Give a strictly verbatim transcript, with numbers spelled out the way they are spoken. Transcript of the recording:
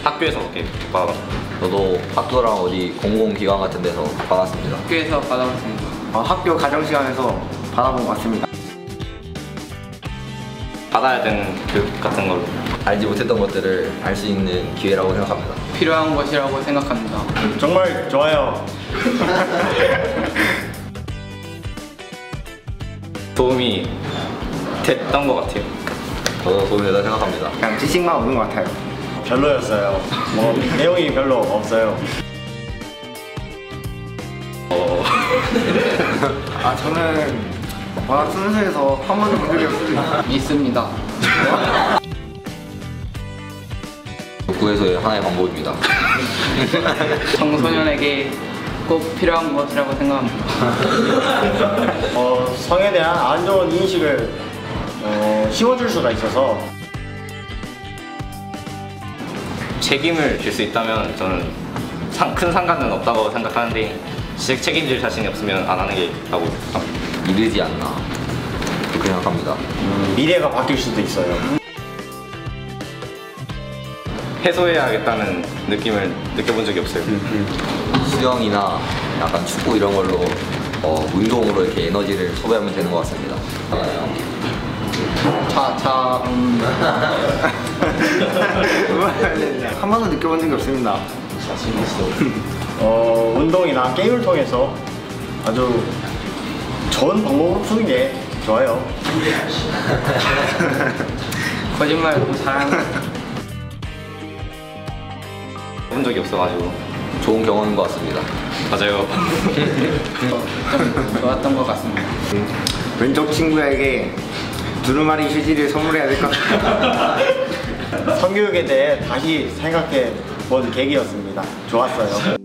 학교에서 그렇게 받아봤어요. 저도 학교랑 어디 공공기관 같은 데서 받았습니다. 학교에서 받아봤습니다. 어, 학교 가정시간에서 받아본 것 같습니다. 받아야 되는 교육 같은 걸로. 알지 못했던 것들을 알 수 있는 기회라고 생각합니다. 필요한 것이라고 생각합니다. 정말 좋아요. 도움이 됐던 것 같아요. 저도 도움이 되다 생각합니다. 그냥 지식만 얻은 것 같아요. 별로였어요. 뭐 내용이 별로 없어요. 어... 아 저는 워낙 순수해서 한 번도 본 적이 없습니다. 있습니다. 족구에서의 하나의 방법입니다. 청소년에게 꼭 필요한 것이라고 생각합니다. 어, 성에 대한 안 좋은 인식을 어, 씌워줄 수가 있어서 책임을 질 수 있다면 저는 상, 큰 상관은 없다고 생각하는데 책, 책임질 자신이 없으면 안 하는 게 라고 생각합니다. 이르지 않나 그렇게 생각합니다. 음, 미래가 바뀔 수도 있어요. 해소해야겠다는 느낌을 느껴본 적이 없어요. 수영이나 약간 축구 이런 걸로 어, 운동으로 이렇게 에너지를 소비하면 되는 것 같습니다. 자, 자, 음, 한 번도 느껴본 적이 없습니다. 어, 운동이나 게임을 통해서 아주 좋은 방법으로 푸는 게 좋아요. 거짓말 너무 잘하는 본 적이 없어가지고. 좋은 경험인 것 같습니다. 맞아요. 좀 좋았던 것 같습니다. 왼쪽 친구에게 두루마리 휴지를 선물해야 될 것 같아요. 성교육에 대해 다시 생각해 본 계기였습니다. 좋았어요.